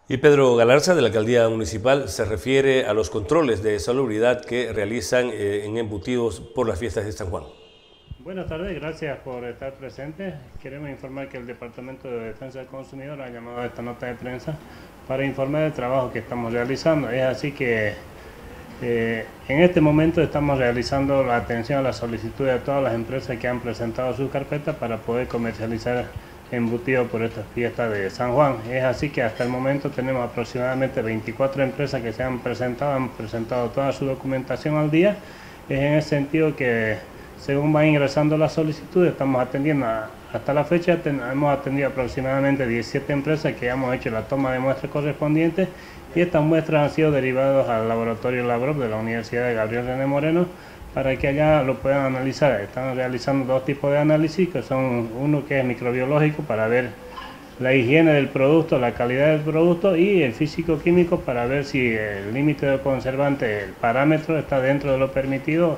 Y Pedro Galarza, de la Alcaldía Municipal, se refiere a los controles de salubridad que realizan en embutidos por las fiestas de San Juan. Buenas tardes, gracias por estar presente. Queremos informar que el Departamento de Defensa del Consumidor ha llamado a esta nota de prensa para informar del trabajo que estamos realizando. Es así que en este momento estamos realizando la atención a la solicitud de todas las empresas que han presentado sus carpetas para poder comercializar embutidos por esta fiesta de San Juan. Es así que hasta el momento tenemos aproximadamente 24 empresas que se han presentado toda su documentación al día. Es en ese sentido que según van ingresando las solicitudes, estamos atendiendo. Hasta la fecha hemos atendido aproximadamente 17 empresas que hemos hecho la toma de muestras correspondientes, y estas muestras han sido derivadas al laboratorio Labrov de la Universidad de Gabriel René Moreno para que allá lo puedan analizar. Están realizando dos tipos de análisis, que son uno que es microbiológico para ver la higiene del producto, la calidad del producto, y el físico-químico para ver si el límite de conservante, el parámetro, está dentro de lo permitido.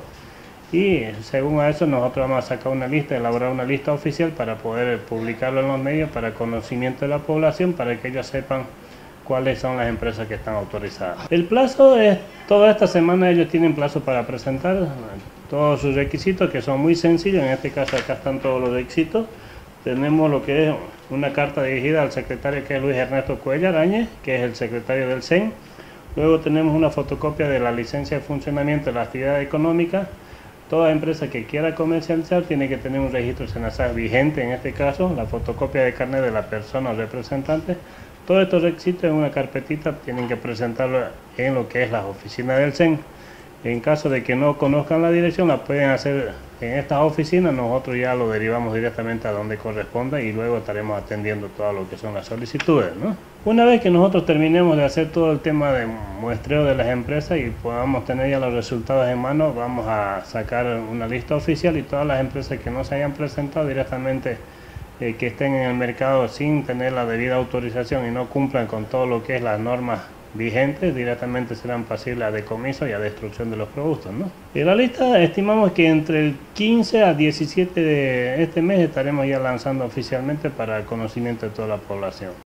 Y según a eso nosotros vamos a sacar una lista, elaborar una lista oficial para poder publicarlo en los medios para conocimiento de la población, para que ellos sepan cuáles son las empresas que están autorizadas. El plazo es, toda esta semana ellos tienen plazo para presentar todos sus requisitos, que son muy sencillos. En este caso acá están todos los requisitos. Tenemos lo que es una carta dirigida al secretario, que es Luis Ernesto Cuellar Áñez, que es el secretario del CEN. Luego tenemos una fotocopia de la licencia de funcionamiento de la actividad económica. Toda empresa que quiera comercializar tiene que tener un registro SENASAC vigente, en este caso, la fotocopia de carnet de la persona o representante. Todos estos requisitos en una carpetita tienen que presentarlo en lo que es la oficina del CEN. En caso de que no conozcan la dirección, la pueden hacer en estas oficinas. Nosotros ya lo derivamos directamente a donde corresponda y luego estaremos atendiendo todo lo que son las solicitudes, ¿no? Una vez que nosotros terminemos de hacer todo el tema de muestreo de las empresas y podamos tener ya los resultados en mano, vamos a sacar una lista oficial, y todas las empresas que no se hayan presentado directamente, que estén en el mercado sin tener la debida autorización y no cumplan con todo lo que es las normas vigentes, directamente serán pasibles a decomiso y a destrucción de los productos, ¿no? Y la lista estimamos que entre el 15 a 17 de este mes estaremos ya lanzando oficialmente para el conocimiento de toda la población.